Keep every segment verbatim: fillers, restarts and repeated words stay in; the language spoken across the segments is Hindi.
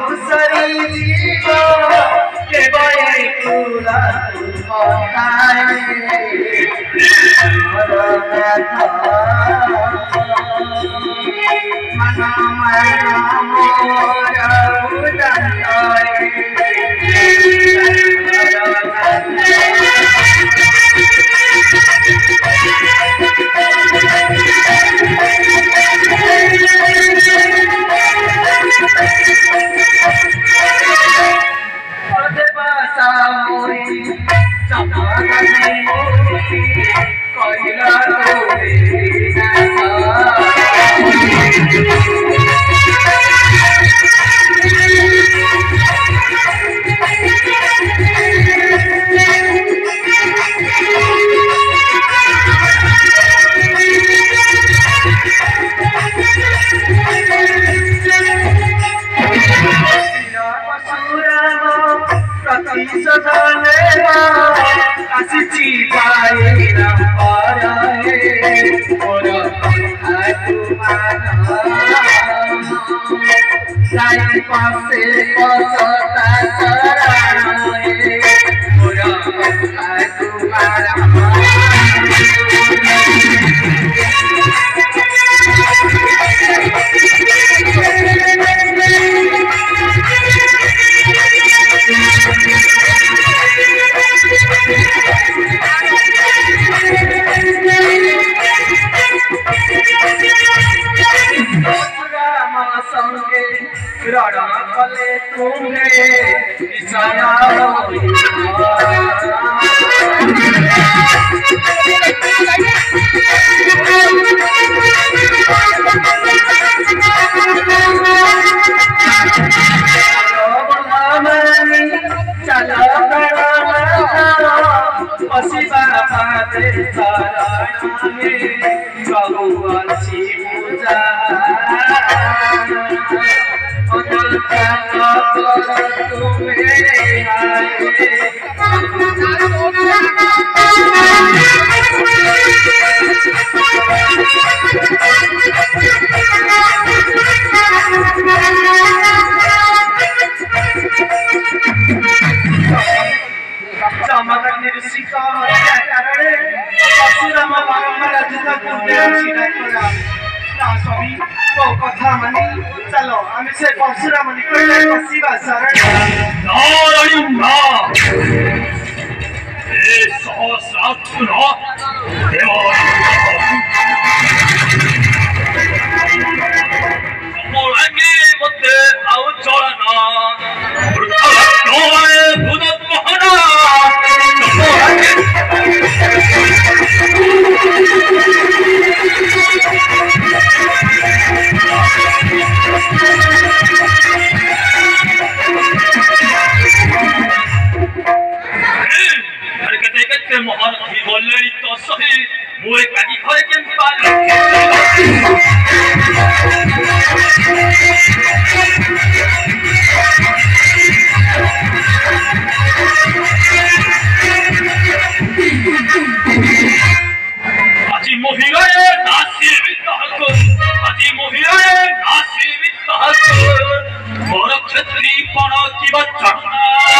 सरी जीव केवल कुला बताए मन मन मोर उदंताए पासे पसता चराए मोरा तुम्हारा रण कले तुम्हें विषया चलो पशिवा पाते बहुवंशी पूजा परशुराम बारंबार जुदा सभी कथा मानी चलो आम से परशुराम निकट बसवा शरण नारायण ना ए सहस्रात्मन मोलांगे मते आउ चलना वृद्धवत्तोए भूतमोहना महारथी बोले तो सही मुए काजी घरे के पाल আজি मोहिगरे नासीवित हको আজি मोहिगरे नासीवित हको मोर क्षत्रि पण की बचना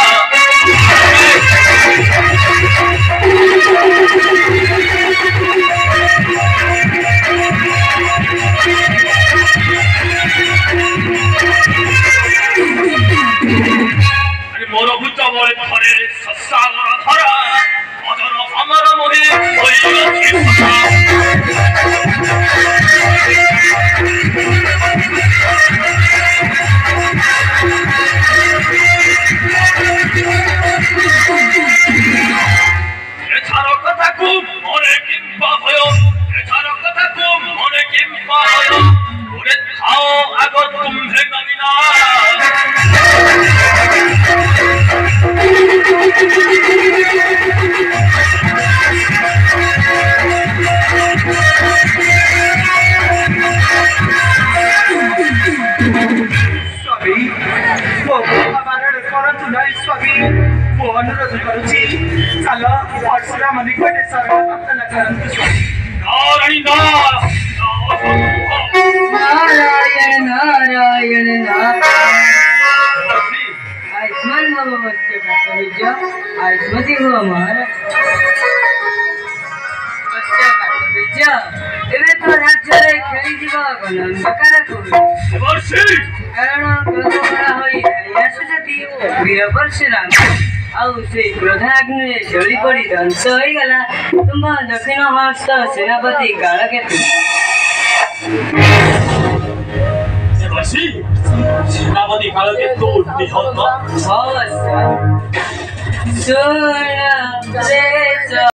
मोर भूत बड़े थरे ससागर धरा अजर अमर मोहि एथार कथा को मने किंपा भयो एथार कथा को मने किंपा भयो ओरे थाओ आगो तुम्हे नवीना अनुरोध करुची चलो परशुराम निकट शरण प्रार्थना करंतु नारायण नारायण नारायण नारायण आयुष्मती हो अमर ଏବେ ତ ରାଜ୍ୟରେ ଖେଳିଯିବ ଗଣକାର କାରଣ କ୍ରୋଧଭରା ହୋଇ ଆସୁଛନ୍ତି ବୀର ପରଶୁରାମ ଆଉ ସେଇ କ୍ରୋଧାଗ୍ନିରେ ଜଳି ପଡ଼ି ଧ୍ୱଂସ ହୋଇଗଲା ତୁମ ଦକ୍ଷିଣ ହସ୍ତ ସେନାପତି କାଳକେତୁ। ସେନାପତି କାଳକେତୁ ନିହତ। ଅବଶ୍ୟ ଶୁଣ